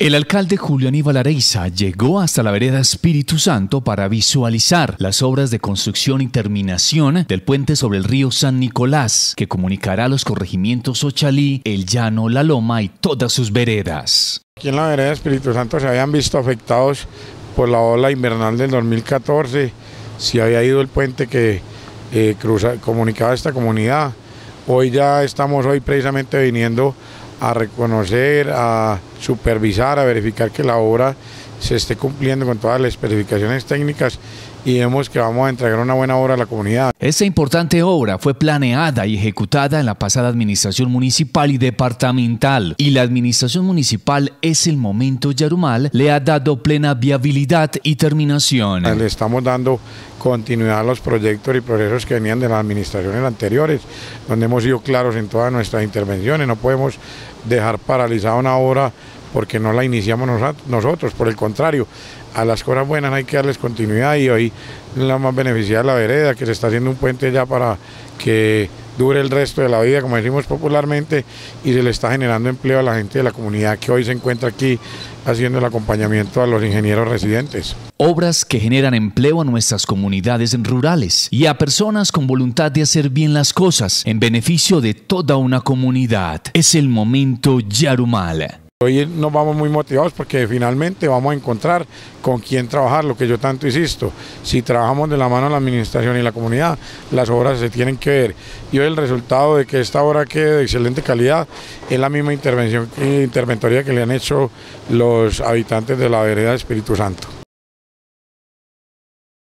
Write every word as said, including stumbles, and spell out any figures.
El alcalde Julio Aníbal Areiza llegó hasta la vereda Espíritu Santo para visualizar las obras de construcción y terminación del puente sobre el río San Nicolás, que comunicará a los corregimientos Ochalí, El Llano, La Loma y todas sus veredas. Aquí en la vereda Espíritu Santo se habían visto afectados por la ola invernal del dos mil catorce, si había ido el puente que eh, cruza, comunicaba a esta comunidad. Hoy ya estamos hoy precisamente viniendo a reconocer, a supervisar, a verificar que la obra se esté cumpliendo con todas las especificaciones técnicas y vemos que vamos a entregar una buena obra a la comunidad. Esta importante obra fue planeada y ejecutada en la pasada administración municipal y departamental, y la administración municipal Es el Momento Yarumal le ha dado plena viabilidad y terminación. Le estamos dando continuidad a los proyectos y procesos que venían de las administraciones anteriores, donde hemos sido claros en todas nuestras intervenciones. No podemos dejar paralizada una obra porque no la iniciamos nosotros, por el contrario, a las cosas buenas hay que darles continuidad, y hoy la más beneficiada la vereda, que se está haciendo un puente ya para que dure el resto de la vida, como decimos popularmente, y se le está generando empleo a la gente de la comunidad que hoy se encuentra aquí haciendo el acompañamiento a los ingenieros residentes. Obras que generan empleo a nuestras comunidades rurales y a personas con voluntad de hacer bien las cosas en beneficio de toda una comunidad. Es el Momento Yarumal. Hoy nos vamos muy motivados porque finalmente vamos a encontrar con quién trabajar, lo que yo tanto insisto. Si trabajamos de la mano la administración y la comunidad, las obras se tienen que ver. Y hoy el resultado de que esta obra quede de excelente calidad es la misma intervención, interventoría que le han hecho los habitantes de la vereda Espíritu Santo.